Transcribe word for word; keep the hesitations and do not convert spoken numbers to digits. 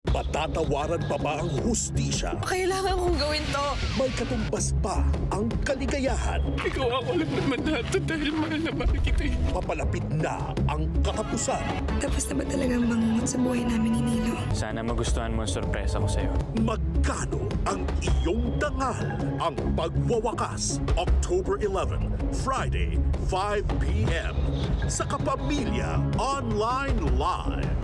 Matatawaran pa ba ang hustisya? Kailangan kong gawin to. May katumbas pa ang kaligayahan. Ikaw ako lang naman natin dahil mahal na mahal kita eh. Papalapit na ang katapusan. Tapos na ba talagang bangungot sa buhay namin ni Nilo? Sana magustuhan mo ang sorpresa ko sa'yo. Magkano ang iyong dangal? Ang pagwawakas, October eleventh, Friday, five p m sa Kapamilya Online Live.